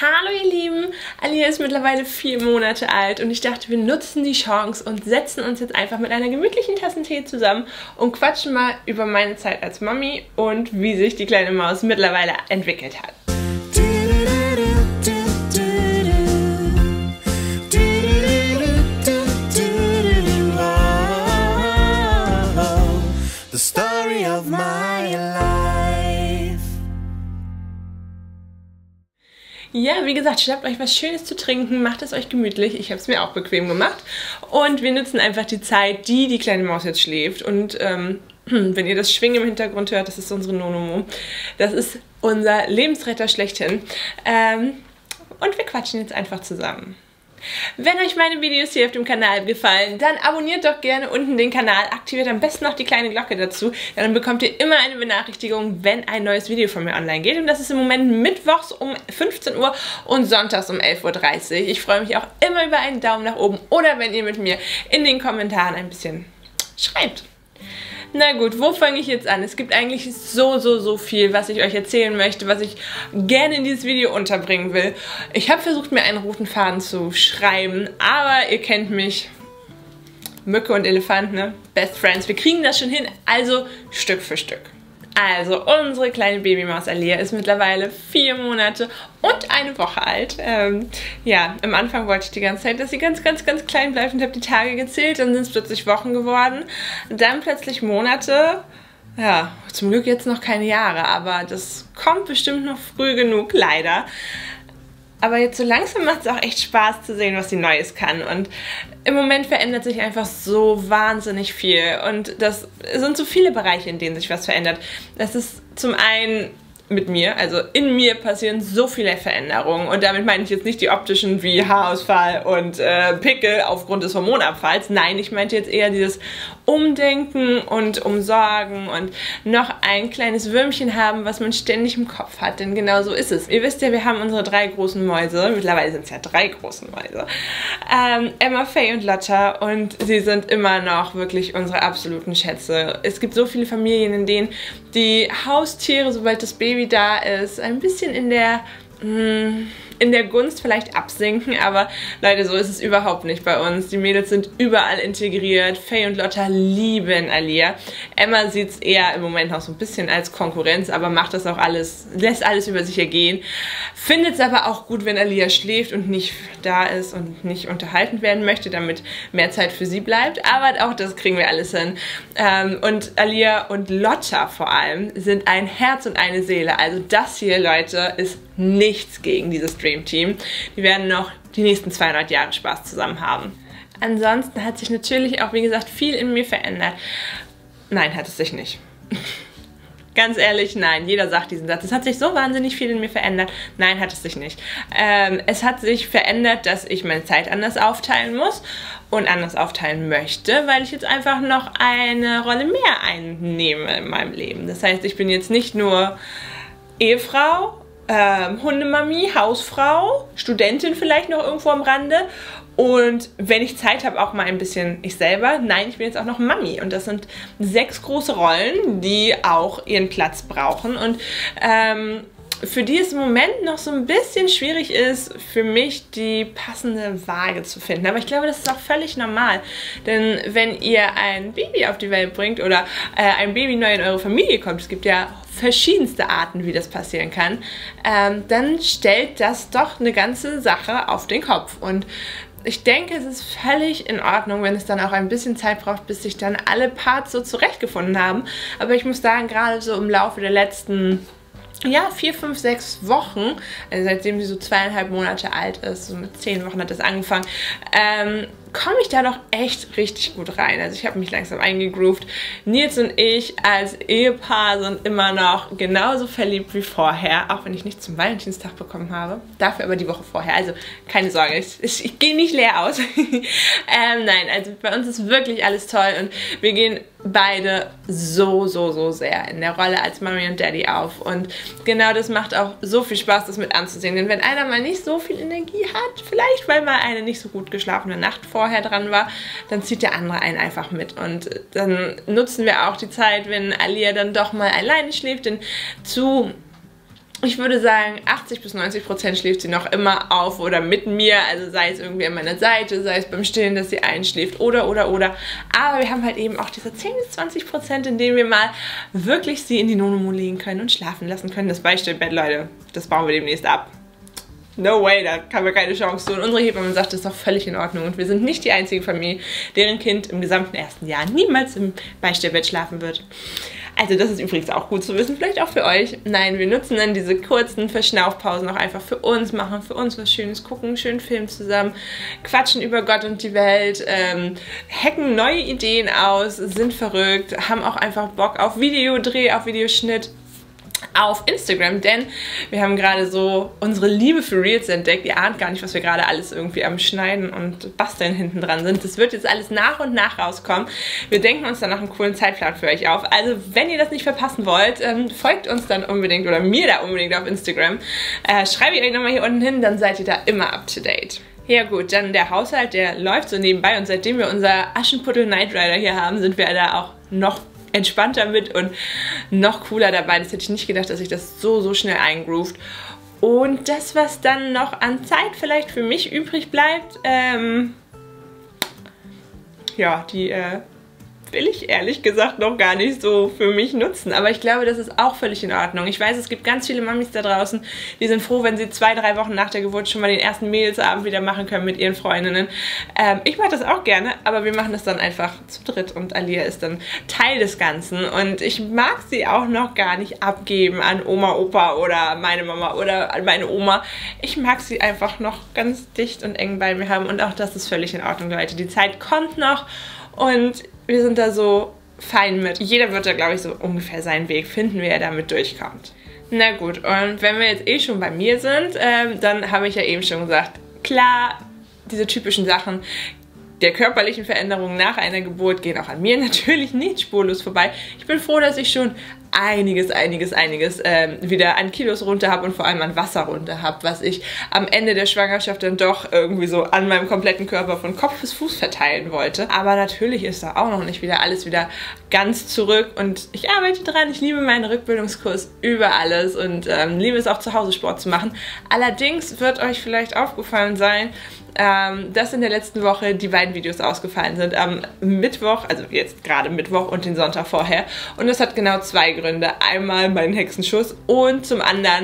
Hallo ihr Lieben, Alia ist mittlerweile 4 Monate alt und ich dachte, wir nutzen die Chance und setzen uns jetzt einfach mit einer gemütlichen Tasse Tee zusammen und quatschen mal über meine Zeit als Mami und wie sich die kleine Maus mittlerweile entwickelt hat. The story of my life. Ja, wie gesagt, schnappt euch was Schönes zu trinken, macht es euch gemütlich. Ich habe es mir auch bequem gemacht. Und wir nutzen einfach die Zeit, die kleine Maus jetzt schläft. Und wenn ihr das Schwingen im Hintergrund hört, das ist unsere Nonomo. Das ist unser Lebensretter schlechthin. Und wir quatschen jetzt einfach zusammen. Wenn euch meine Videos hier auf dem Kanal gefallen, dann abonniert doch gerne unten den Kanal, aktiviert am besten noch die kleine Glocke dazu, dann bekommt ihr immer eine Benachrichtigung, wenn ein neues Video von mir online geht. Und das ist im Moment mittwochs um 15 Uhr und sonntags um 11:30 Uhr. Ich freue mich auch immer über einen Daumen nach oben oder wenn ihr mit mir in den Kommentaren ein bisschen schreibt. Na gut, wo fange ich jetzt an? Es gibt eigentlich so viel, was ich euch erzählen möchte, was ich gerne in dieses Video unterbringen will. Ich habe versucht, mir einen roten Faden zu schreiben, aber ihr kennt mich. Mücke und Elefant, ne? Best Friends. Wir kriegen das schon hin, also Stück für Stück. Also, unsere kleine Babymaus Alia ist mittlerweile 4 Monate und 1 Woche alt. Ja, am Anfang wollte ich die ganze Zeit, dass sie ganz klein bleibt und habe die Tage gezählt. Dann sind es plötzlich Wochen geworden. Dann plötzlich Monate. Ja, zum Glück jetzt noch keine Jahre, aber das kommt bestimmt noch früh genug, leider. Aber jetzt so langsam macht es auch echt Spaß zu sehen, was sie Neues kann. Und im Moment verändert sich einfach so wahnsinnig viel. Und das sind so viele Bereiche, in denen sich was verändert. Das ist zum einen mit mir, also in mir passieren so viele Veränderungen. Und damit meine ich jetzt nicht die optischen wie Haarausfall und Pickel aufgrund des Hormonabfalls. Nein, ich meinte jetzt eher dieses Umdenken und Umsorgen und noch ein kleines Würmchen haben, was man ständig im Kopf hat. Denn genau so ist es. Ihr wisst ja, wir haben unsere 3 großen Mäuse. Mittlerweile sind es ja 3 große Mäuse. Emma, Faye und Lotta. Und sie sind immer noch wirklich unsere absoluten Schätze. Es gibt so viele Familien, in denen die Haustiere, sobald das Baby da ist, ein bisschen in der Gunst vielleicht absinken, aber Leute, so ist es überhaupt nicht bei uns. Die Mädels sind überall integriert. Faye und Lotta lieben Alia. Emma sieht es eher im Moment noch so ein bisschen als Konkurrenz, aber macht das auch alles, lässt alles über sich ergehen. Findet es aber auch gut, wenn Alia schläft und nicht da ist und nicht unterhalten werden möchte, damit mehr Zeit für sie bleibt. Aber auch das kriegen wir alles hin. Und Alia und Lotta vor allem sind ein Herz und eine Seele. Also das hier, Leute, ist nichts gegen dieses Dream Team. Die werden noch die nächsten 200 Jahre Spaß zusammen haben. Ansonsten hat sich natürlich auch, wie gesagt, viel in mir verändert. Nein, hat es sich nicht. Ganz ehrlich, nein. Jeder sagt diesen Satz. Es hat sich so wahnsinnig viel in mir verändert. Nein, hat es sich nicht. Es hat sich verändert, dass ich meine Zeit anders aufteilen muss und anders aufteilen möchte, weil ich jetzt einfach noch eine Rolle mehr einnehme in meinem Leben. Das heißt, ich bin jetzt nicht nur Ehefrau, Hundemami, Hausfrau, Studentin vielleicht noch irgendwo am Rande und wenn ich Zeit habe, auch mal ein bisschen ich selber. Nein, ich bin jetzt auch noch Mami und das sind 6 große Rollen, die auch ihren Platz brauchen und für die es im Moment noch so ein bisschen schwierig ist, für mich die passende Waage zu finden. Aber ich glaube, das ist auch völlig normal. Denn wenn ihr ein Baby auf die Welt bringt oder ein Baby neu in eure Familie kommt, es gibt ja verschiedenste Arten, wie das passieren kann, dann stellt das doch eine ganze Sache auf den Kopf. Und ich denke, es ist völlig in Ordnung, wenn es dann auch ein bisschen Zeit braucht, bis sich dann alle Parts so zurechtgefunden haben. Aber ich muss sagen, gerade so im Laufe der letzten 4, 5, 6 Wochen, also seitdem sie so 2,5 Monate alt ist, so mit 10 Wochen hat das angefangen, komme ich da doch echt richtig gut rein. Also ich habe mich langsam eingegroovt. Nils und ich als Ehepaar sind immer noch genauso verliebt wie vorher, auch wenn ich nichts zum Valentinstag bekommen habe. Dafür aber die Woche vorher. Also keine Sorge, ich gehe nicht leer aus. Nein, also bei uns ist wirklich alles toll und wir gehen beide so sehr in der Rolle als Mami und Daddy auf. Und genau das macht auch so viel Spaß, das mit anzusehen. Denn wenn einer mal nicht so viel Energie hat, vielleicht weil mal eine nicht so gut geschlafene Nacht vorher dran war, dann zieht der andere einen einfach mit. Und dann nutzen wir auch die Zeit, wenn Alia dann doch mal alleine schläft, denn zu Ich würde sagen, 80-90% schläft sie noch immer auf oder mit mir, also sei es irgendwie an meiner Seite, sei es beim Stillen, dass sie einschläft oder. Aber wir haben halt eben auch diese 10-20%, in denen wir mal wirklich sie in die Nonomo legen können und schlafen lassen können. Das Beistellbett, Leute, das bauen wir demnächst ab. No way, da haben wir keine Chance zu. Und unsere Hebamme sagt, das ist doch völlig in Ordnung. Und wir sind nicht die einzige Familie, deren Kind im gesamten ersten Jahr niemals im Beistellbett schlafen wird. Also das ist übrigens auch gut zu wissen, vielleicht auch für euch. Nein, wir nutzen dann diese kurzen Verschnaufpausen auch einfach für uns, machen für uns was Schönes, gucken einen schönen Film zusammen, quatschen über Gott und die Welt, hacken neue Ideen aus, sind verrückt, haben auch einfach Bock auf Videodreh, auf Videoschnitt, auf Instagram, denn wir haben gerade so unsere Liebe für Reels entdeckt. Ihr ahnt gar nicht, was wir gerade alles irgendwie am Schneiden und Basteln hinten dran sind. Das wird jetzt alles nach und nach rauskommen. Wir denken uns dann noch einen coolen Zeitplan für euch auf. Also, wenn ihr das nicht verpassen wollt, folgt uns dann unbedingt oder mir da unbedingt auf Instagram. Schreibe ich euch nochmal hier unten hin, dann seid ihr da immer up to date. Ja gut, dann der Haushalt, der läuft so nebenbei und seitdem wir unser Aschenputtel Knight Rider hier haben, sind wir da auch noch entspannter mit und noch cooler dabei. Das hätte ich nicht gedacht, dass sich das so schnell eingroovt. Und das, was dann noch an Zeit vielleicht für mich übrig bleibt, ja, die will ich ehrlich gesagt noch gar nicht so für mich nutzen. Aber ich glaube, das ist auch völlig in Ordnung. Ich weiß, es gibt ganz viele Mamis da draußen, die sind froh, wenn sie 2-3 Wochen nach der Geburt schon mal den ersten Mädelsabend wieder machen können mit ihren Freundinnen. Ich mache das auch gerne, aber wir machen das dann einfach zu dritt und Alia ist dann Teil des Ganzen. Und ich mag sie auch noch gar nicht abgeben an Oma, Opa oder meine Mama oder an meine Oma. Ich mag sie einfach noch ganz dicht und eng bei mir haben und auch das ist völlig in Ordnung, Leute. Die Zeit kommt noch und wir sind da so fein mit. Jeder wird da, glaube ich, so ungefähr seinen Weg finden, wie er damit durchkommt. Na gut, und wenn wir jetzt eh schon bei mir sind, dann habe ich ja eben schon gesagt, klar, diese typischen Sachen der körperlichen Veränderungen nach einer Geburt gehen auch an mir natürlich nicht spurlos vorbei. Ich bin froh, dass ich schon einiges wieder an Kilos runter habe und vor allem an Wasser runter habe, was ich am Ende der Schwangerschaft dann doch irgendwie so an meinem kompletten Körper von Kopf bis Fuß verteilen wollte. Aber natürlich ist da auch noch nicht wieder alles wieder ganz zurück und ich arbeite dran. Ich liebe meinen Rückbildungskurs über alles und liebe es auch zu Hause Sport zu machen. Allerdings wird euch vielleicht aufgefallen sein, dass in der letzten Woche die beiden Videos ausgefallen sind. Am Mittwoch, also jetzt gerade Mittwoch und den Sonntag vorher. Und das hat genau zwei Gründe. Einmal meinen Hexenschuss und zum anderen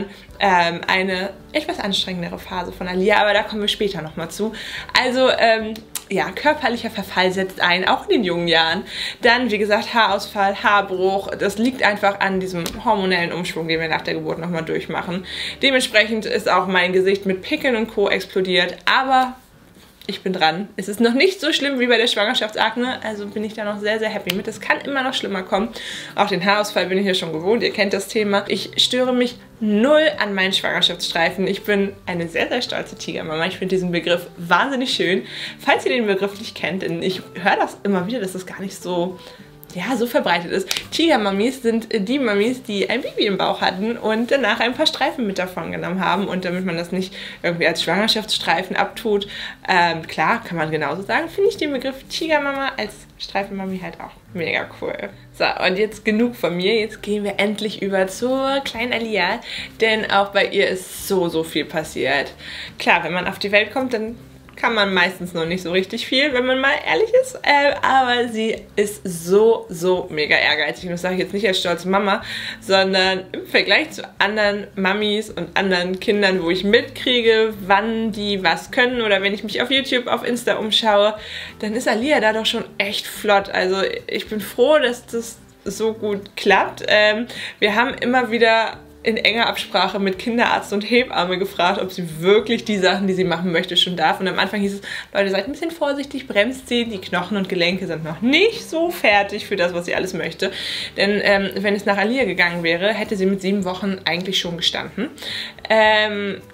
eine etwas anstrengendere Phase von Alia. Aber da kommen wir später nochmal zu. Also, ja, körperlicher Verfall setzt ein, auch in den jungen Jahren. Dann, wie gesagt, Haarausfall, Haarbruch. Das liegt einfach an diesem hormonellen Umschwung, den wir nach der Geburt nochmal durchmachen. Dementsprechend ist auch mein Gesicht mit Pickeln und Co. explodiert. Aber ich bin dran. Es ist noch nicht so schlimm wie bei der Schwangerschaftsakne, also bin ich da noch sehr happy mit. Es kann immer noch schlimmer kommen. Auch den Haarausfall bin ich ja schon gewohnt, ihr kennt das Thema. Ich störe mich null an meinen Schwangerschaftsstreifen. Ich bin eine sehr stolze Tigermama. Ich finde diesen Begriff wahnsinnig schön. Falls ihr den Begriff nicht kennt, denn ich höre das immer wieder, dass das gar nicht so so verbreitet ist. Tigermamis sind die Mamis, die ein Baby im Bauch hatten und danach ein paar Streifen mit davon genommen haben. Und damit man das nicht irgendwie als Schwangerschaftsstreifen abtut, klar, kann man genauso sagen, finde ich den Begriff Tigermama als Streifenmami halt auch mega cool. So, und jetzt genug von mir. Jetzt gehen wir endlich über zur kleinen Alia, denn auch bei ihr ist so viel passiert. Klar, wenn man auf die Welt kommt, dann kann man meistens noch nicht so richtig viel, wenn man mal ehrlich ist. Aber sie ist so mega ehrgeizig. Und das sage ich jetzt nicht als stolze Mama, sondern im Vergleich zu anderen Mamis und anderen Kindern, wo ich mitkriege, wann die was können oder wenn ich mich auf YouTube, auf Insta umschaue, dann ist Alia da doch schon echt flott. Also ich bin froh, dass das so gut klappt. Wir haben immer wieder in enger Absprache mit Kinderarzt und Hebamme gefragt, ob sie wirklich die Sachen, die sie machen möchte, schon darf. Und am Anfang hieß es, Leute, seid ein bisschen vorsichtig, bremst sie, die Knochen und Gelenke sind noch nicht so fertig für das, was sie alles möchte. Denn wenn es nach Alia gegangen wäre, hätte sie mit 7 Wochen eigentlich schon gestanden.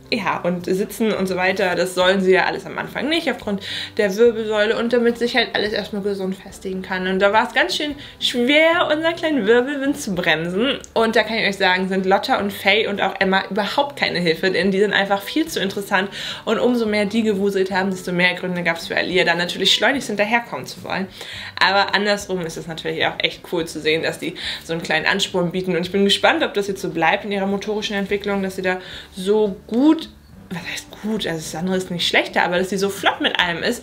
Ja, und sitzen und so weiter, das sollen sie ja alles am Anfang nicht, aufgrund der Wirbelsäule und damit sich halt alles erstmal gesund festigen kann. Und da war es ganz schön schwer, unseren kleinen Wirbelwind zu bremsen. Und da kann ich euch sagen, sind Lotta und Faye und auch Emma überhaupt keine Hilfe, denn die sind einfach viel zu interessant. Und umso mehr die gewuselt haben, desto mehr Gründe gab es für Alia, dann natürlich schleunigst hinterherkommen zu wollen. Aber andersrum ist es natürlich auch echt cool zu sehen, dass die so einen kleinen Ansporn bieten. Und ich bin gespannt, ob das jetzt so bleibt in ihrer motorischen Entwicklung, dass sie da so gut, was heißt gut, also das andere ist nicht schlechter, aber dass sie so flott mit allem ist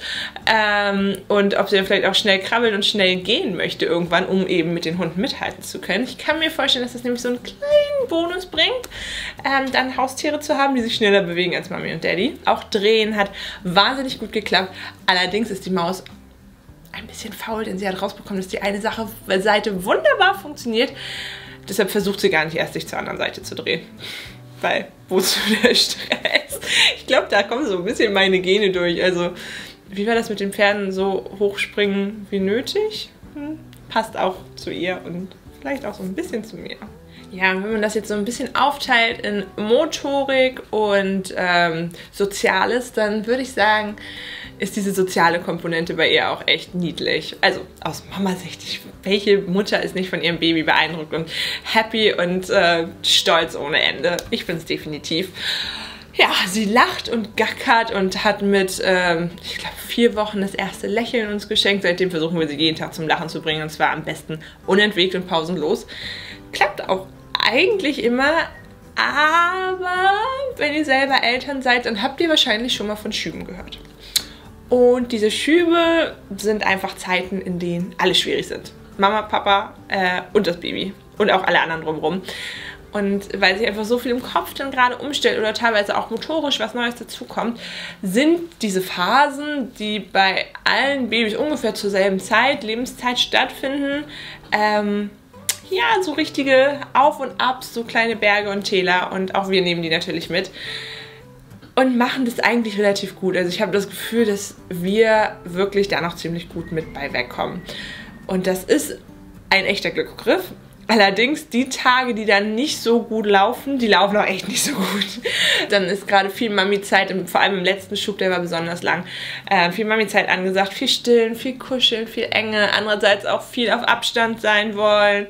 und ob sie dann vielleicht auch schnell krabbeln und schnell gehen möchte irgendwann, um eben mit den Hunden mithalten zu können. Ich kann mir vorstellen, dass das nämlich so einen kleinen Bonus bringt, dann Haustiere zu haben, die sich schneller bewegen als Mami und Daddy. Auch Drehen hat wahnsinnig gut geklappt, allerdings ist die Maus ein bisschen faul, denn sie hat rausbekommen, dass die eine Seite wunderbar funktioniert. Deshalb versucht sie gar nicht erst, sich zur anderen Seite zu drehen. Weil, wozu der Stress? Ich glaube, da kommen so ein bisschen meine Gene durch. Also, wie war das mit den Pferden? So hochspringen wie nötig? Passt auch zu ihr und vielleicht auch so ein bisschen zu mir. Ja, wenn man das jetzt so ein bisschen aufteilt in Motorik und Soziales, dann würde ich sagen, ist diese soziale Komponente bei ihr auch echt niedlich. Also aus Mama-Sicht, welche Mutter ist nicht von ihrem Baby beeindruckt und happy und stolz ohne Ende? Ich bin es definitiv. Ja, sie lacht und gackert und hat mit, ich glaube, 4 Wochen das erste Lächeln uns geschenkt. Seitdem versuchen wir sie jeden Tag zum Lachen zu bringen und zwar am besten unentwegt und pausenlos. Klappt auch eigentlich immer, aber wenn ihr selber Eltern seid, dann habt ihr wahrscheinlich schon mal von Schüben gehört. Und diese Schübe sind einfach Zeiten, in denen alle schwierig sind. Mama, Papa und das Baby und auch alle anderen drumherum. Und weil sich einfach so viel im Kopf dann gerade umstellt oder teilweise auch motorisch was Neues dazukommt, sind diese Phasen, die bei allen Babys ungefähr zur selben Zeit, Lebenszeit stattfinden, ja, so richtige Auf und Abs, so kleine Berge und Täler und auch wir nehmen die natürlich mit. Und machen das eigentlich relativ gut. Also ich habe das Gefühl, dass wir wirklich da noch ziemlich gut mit bei wegkommen. Und das ist ein echter Glücksgriff. Allerdings die Tage, die dann nicht so gut laufen, die laufen auch echt nicht so gut. Dann ist gerade viel Mami-Zeit, vor allem im letzten Schub, der war besonders lang, viel Mami-Zeit angesagt, viel stillen, viel kuscheln, viel Enge, andererseits auch viel auf Abstand sein wollen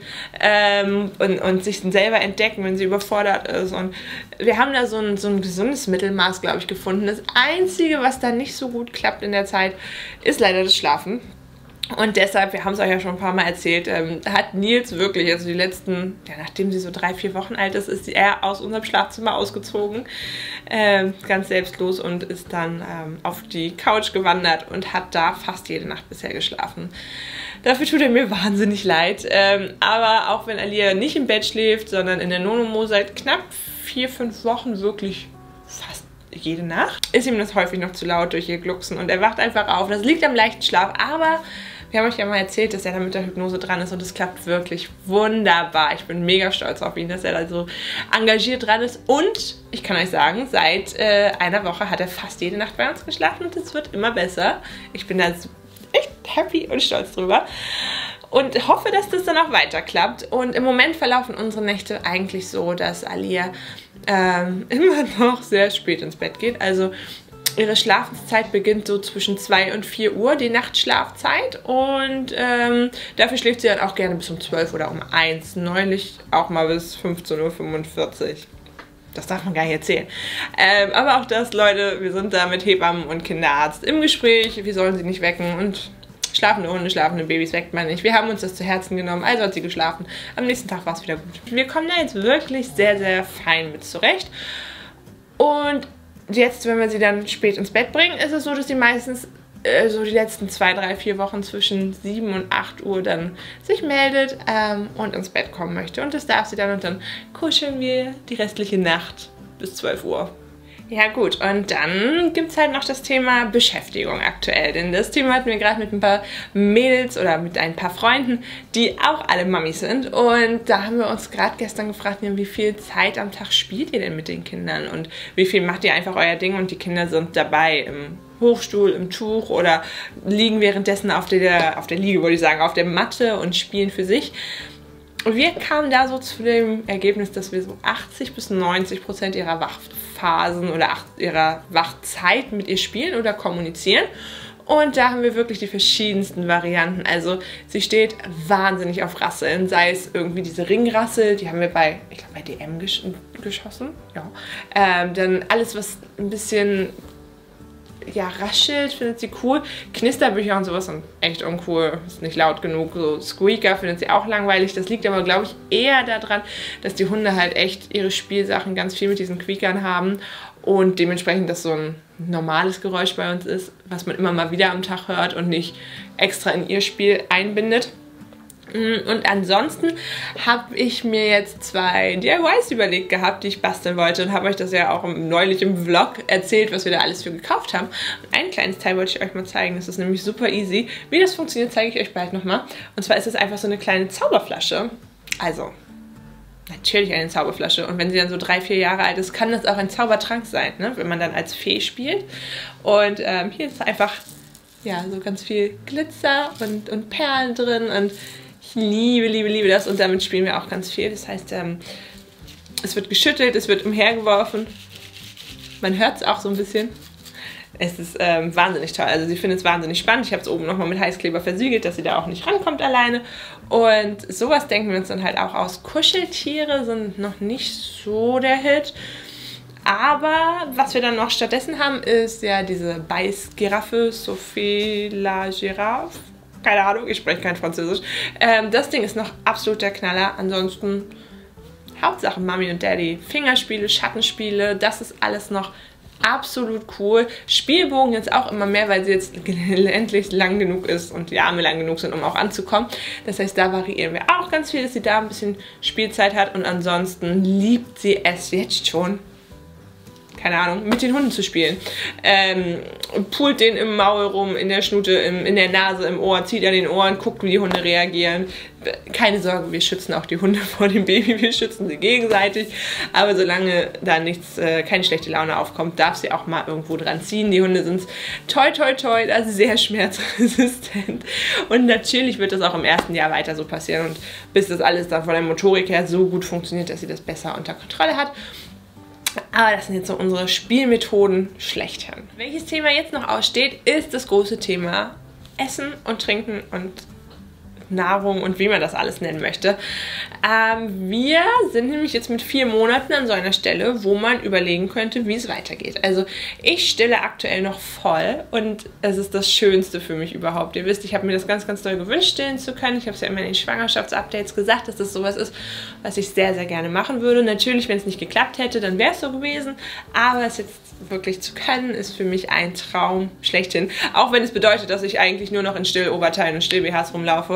und sich selber entdecken, wenn sie überfordert ist. Und wir haben da so ein gesundes Mittelmaß, glaube ich, gefunden. Das Einzige, was da nicht so gut klappt in der Zeit, ist leider das Schlafen. Und deshalb, wir haben es euch ja schon ein paar Mal erzählt, hat Nils wirklich, also die letzten, ja, nachdem sie so 3-4 Wochen alt ist er aus unserem Schlafzimmer ausgezogen, ganz selbstlos und ist dann auf die Couch gewandert und hat da fast jede Nacht bisher geschlafen. Dafür tut er mir wahnsinnig leid, aber auch wenn Alia nicht im Bett schläft, sondern in der Nonomo seit knapp 4-5 Wochen wirklich fast jede Nacht, ist ihm das häufig noch zu laut durch ihr Glucksen und er wacht einfach auf. Das liegt am leichten Schlaf, aber wir haben euch ja mal erzählt, dass er da mit der Hypnose dran ist und es klappt wirklich wunderbar. Ich bin mega stolz auf ihn, dass er da so engagiert dran ist und ich kann euch sagen, seit einer Woche hat er fast jede Nacht bei uns geschlafen und es wird immer besser. Ich bin da echt happy und stolz drüber. Und hoffe, dass das dann auch weiter klappt. Und im Moment verlaufen unsere Nächte eigentlich so, dass Alia immer noch sehr spät ins Bett geht. Also ihre Schlafenszeit beginnt so zwischen 2 und 4 Uhr, die Nachtschlafzeit. Und dafür schläft sie dann auch gerne bis um 12 oder um 1. Neulich auch mal bis 15:45 Uhr. Das darf man gar nicht erzählen. Aber auch das, Leute, wir sind da mit Hebammen und Kinderarzt im Gespräch. Wir sollen sie nicht wecken und schlafende Hunde, schlafende Babys weckt man nicht. Wir haben uns das zu Herzen genommen, also hat sie geschlafen. Am nächsten Tag war es wieder gut. Wir kommen da jetzt wirklich sehr, sehr fein mit zurecht. Und jetzt, wenn wir sie dann spät ins Bett bringen, ist es so, dass sie meistens so die letzten 2, 3, 4 Wochen zwischen 7 und 8 Uhr dann sich meldet und ins Bett kommen möchte. Und das darf sie dann und dann kuscheln wir die restliche Nacht bis 12 Uhr. Ja gut, und dann gibt es halt noch das Thema Beschäftigung aktuell, denn das Thema hatten wir gerade mit ein paar Mädels oder mit ein paar Freunden, die auch alle Mamis sind und da haben wir uns gerade gestern gefragt, wie viel Zeit am Tag spielt ihr denn mit den Kindern und wie viel macht ihr einfach euer Ding und die Kinder sind dabei im Hochstuhl, im Tuch oder liegen währenddessen auf der Liege, würde ich sagen, auf der Matte und spielen für sich. Und wir kamen da so zu dem Ergebnis, dass wir so 80 bis 90% ihrer Wachphasen oder ihrer Wachzeit mit ihr spielen oder kommunizieren. Und da haben wir wirklich die verschiedensten Varianten. Also sie steht wahnsinnig auf Rasseln, sei es irgendwie diese Ringrassel, die haben wir bei DM geschossen. Ja. Dann alles, was ein bisschen raschelt, findet sie cool. Knisterbücher und sowas sind echt uncool, ist nicht laut genug. So Squeaker findet sie auch langweilig. Das liegt aber, glaube ich, eher daran, dass die Hunde halt echt ihre Spielsachen ganz viel mit diesen Quiekern haben und dementsprechend das so ein normales Geräusch bei uns ist, was man immer mal wieder am Tag hört und nicht extra in ihr Spiel einbindet. Und ansonsten habe ich mir jetzt 2 DIYs überlegt gehabt, die ich basteln wollte und habe euch das ja auch neulich im Vlog erzählt, was wir da alles für gekauft haben. Und ein kleines Teil wollte ich euch mal zeigen, das ist nämlich super easy. Wie das funktioniert, zeige ich euch bald nochmal. Und zwar ist es einfach so eine kleine Zauberflasche. Also, natürlich eine Zauberflasche. Und wenn sie dann so 3, 4 Jahre alt ist, kann das auch ein Zaubertrank sein, ne? Wenn man dann als Fee spielt. Und hier ist einfach so ganz viel Glitzer und Perlen drin und ich liebe das und damit spielen wir auch ganz viel. Das heißt, es wird geschüttelt, es wird umhergeworfen. Man hört es auch so ein bisschen. Es ist wahnsinnig toll. Also sie findet es wahnsinnig spannend. Ich habe es oben nochmal mit Heißkleber versiegelt, dass sie da auch nicht rankommt alleine. Und sowas denken wir uns dann halt auch aus. Kuscheltiere sind noch nicht so der Hit. Aber was wir dann noch stattdessen haben, ist ja diese Beißgiraffe, Sophie la Giraffe. Keine Ahnung, ich spreche kein Französisch. Das Ding ist noch absolut der Knaller. Ansonsten Hauptsache Mami und Daddy. Fingerspiele, Schattenspiele, das ist alles noch absolut cool. Spielbogen jetzt auch immer mehr, weil sie jetzt endlich lang genug ist und die Arme lang genug sind, um auch anzukommen. Das heißt, da variieren wir auch ganz viel, dass sie da ein bisschen Spielzeit hat. Und ansonsten liebt sie es jetzt schon, keine Ahnung, mit den Hunden zu spielen. Pult den im Maul rum, in der Schnute, in der Nase, im Ohr, zieht an den Ohren, guckt, wie die Hunde reagieren. Keine Sorge, wir schützen auch die Hunde vor dem Baby, wir schützen sie gegenseitig. Aber solange da keine schlechte Laune aufkommt, darf sie auch mal irgendwo dran ziehen. Die Hunde sind toi, also sehr schmerzresistent. Und natürlich wird das auch im ersten Jahr weiter so passieren. Und bis das alles dann von der Motorik her so gut funktioniert, dass sie das besser unter Kontrolle hat. Aber das sind jetzt so unsere Spielmethoden schlechthin. Welches Thema jetzt noch aussteht, ist das große Thema Essen und Trinken und Nahrung und wie man das alles nennen möchte. Wir sind nämlich jetzt mit 4 Monaten an so einer Stelle, wo man überlegen könnte, wie es weitergeht. Also ich stille aktuell noch voll und es ist das Schönste für mich überhaupt. Ihr wisst, ich habe mir das ganz, ganz doll gewünscht, stillen zu können. Ich habe es ja immer in den Schwangerschaftsupdates gesagt, dass das sowas ist, was ich sehr, sehr gerne machen würde. Natürlich, wenn es nicht geklappt hätte, dann wäre es so gewesen. Aber es jetzt wirklich zu können, ist für mich ein Traum schlechthin. Auch wenn es bedeutet, dass ich eigentlich nur noch in Stilloberteilen und Still-BHs rumlaufe.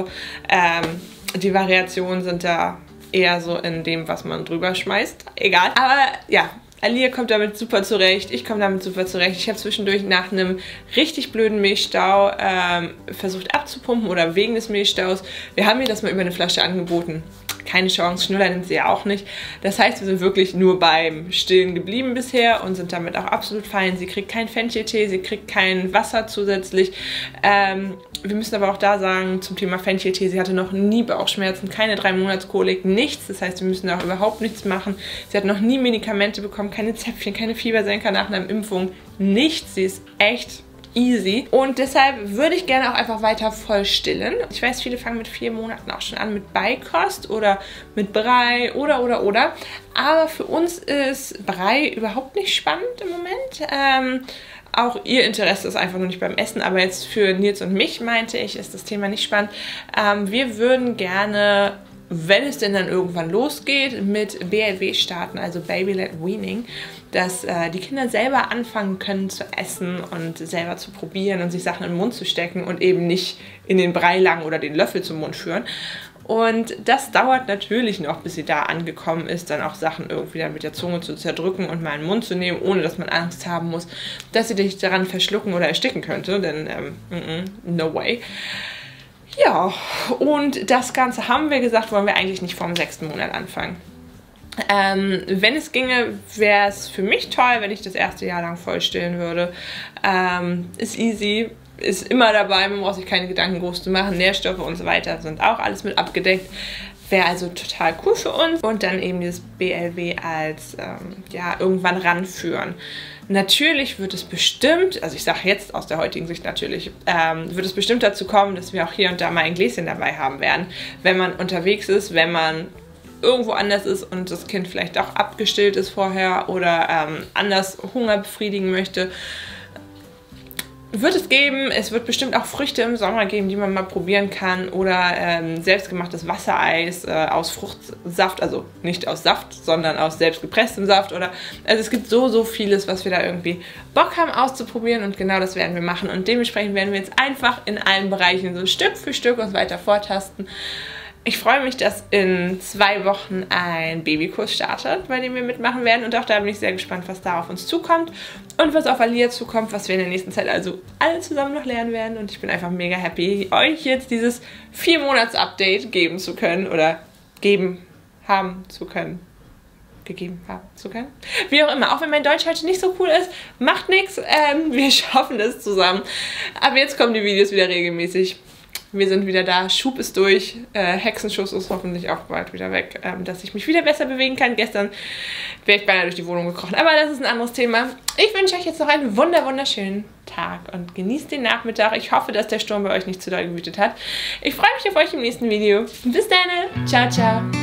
Die Variationen sind da eher so in dem, was man drüber schmeißt. Egal. Aber ja, Alia kommt damit super zurecht. Ich komme damit super zurecht. Ich habe zwischendurch nach einem richtig blöden Milchstau versucht abzupumpen oder wegen des Milchstaus. Wir haben ihr das mal über eine Flasche angeboten. Keine Chance, Schnuller nimmt sie ja auch nicht. Das heißt, wir sind wirklich nur beim Stillen geblieben bisher und sind damit auch absolut fein. Sie kriegt keinen Fencheltee, sie kriegt kein Wasser zusätzlich. Wir müssen aber auch da sagen, zum Thema Fencheltee, sie hatte noch nie Bauchschmerzen, keine 3-Monats-Kolik, nichts. Das heißt, wir müssen da auch überhaupt nichts machen. Sie hat noch nie Medikamente bekommen, keine Zäpfchen, keine Fiebersenker nach einer Impfung, nichts. Sie ist echt easy. Und deshalb würde ich gerne auch einfach weiter voll stillen. Ich weiß, viele fangen mit 4 Monaten auch schon an mit Beikost oder mit Brei oder. Aber für uns ist Brei überhaupt nicht spannend im Moment. Auch ihr Interesse ist einfach nur nicht beim Essen, aber jetzt für Nils und mich, meinte ich, ist das Thema nicht spannend. Wir würden gerne, wenn es denn dann irgendwann losgeht, mit BLW starten, also Baby-led Weaning, dass die Kinder selber anfangen können zu essen und selber zu probieren und sich Sachen in den Mund zu stecken und eben nicht in den Brei langen oder den Löffel zum Mund führen. Und das dauert natürlich noch, bis sie da angekommen ist, dann auch Sachen irgendwie dann mit der Zunge zu zerdrücken und mal in den Mund zu nehmen, ohne dass man Angst haben muss, dass sie dich daran verschlucken oder ersticken könnte, denn no way. Ja, und das Ganze haben wir gesagt, wollen wir eigentlich nicht vor dem 6. Monat anfangen. Wenn es ginge, wäre es für mich toll, wenn ich das erste Jahr lang voll stillen würde. Ist easy, ist immer dabei, man braucht sich keine Gedanken groß zu machen. Nährstoffe und so weiter sind auch alles mit abgedeckt. Wäre also total cool für uns. Und dann eben dieses BLW als irgendwann ranführen. Natürlich wird es bestimmt, also ich sage jetzt aus der heutigen Sicht natürlich, wird es bestimmt dazu kommen, dass wir auch hier und da mal ein Gläschen dabei haben werden, wenn man unterwegs ist, wenn man irgendwo anders ist und das Kind vielleicht auch abgestillt ist vorher oder anders Hunger befriedigen möchte. Wird es geben. Es wird bestimmt auch Früchte im Sommer geben, die man mal probieren kann oder selbstgemachtes Wassereis aus Fruchtsaft, also nicht aus Saft, sondern aus selbstgepresstem Saft also es gibt so vieles, was wir da irgendwie Bock haben auszuprobieren und genau das werden wir machen und dementsprechend werden wir jetzt einfach in allen Bereichen so Stück für Stück uns weiter vortasten. Ich freue mich, dass in 2 Wochen ein Babykurs startet, bei dem wir mitmachen werden. Und auch da bin ich sehr gespannt, was da auf uns zukommt und was auf Alia zukommt, was wir in der nächsten Zeit also alle zusammen noch lernen werden. Und ich bin einfach mega happy, euch jetzt dieses 4-Monats-Update geben zu können oder gegeben haben zu können. Wie auch immer, auch wenn mein Deutsch heute nicht so cool ist, macht nichts, wir schaffen das zusammen. Aber jetzt kommen die Videos wieder regelmäßig. Wir sind wieder da, Schub ist durch, Hexenschuss ist hoffentlich auch bald wieder weg, dass ich mich wieder besser bewegen kann. Gestern wäre ich beinahe durch die Wohnung gekrochen, aber das ist ein anderes Thema. Ich wünsche euch jetzt noch einen wunderschönen Tag und genießt den Nachmittag. Ich hoffe, dass der Sturm bei euch nicht zu doll gewütet hat. Ich freue mich auf euch im nächsten Video. Bis dann, ciao, ciao.